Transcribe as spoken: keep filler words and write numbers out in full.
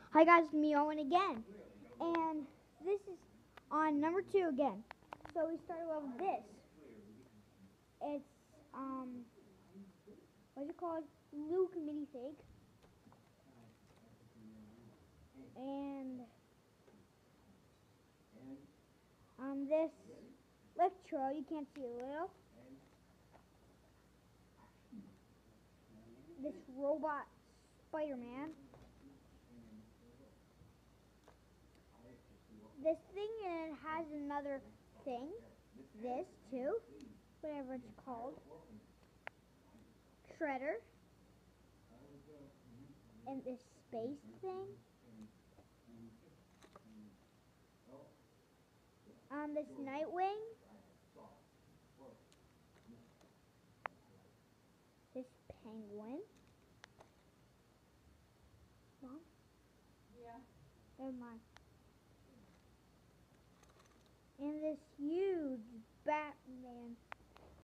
Hi guys, it's me Owen again, and this is on number two again. So we started off with this. It's um, what's it called? Luke minifig, and um, this Electro. You can't see a little. This robot Spider-Man. This thing, and it has another thing. This too, whatever it's called. Shredder. And this space thing. Um, this Nightwing. This penguin. Mom? Yeah. Never mind. And this huge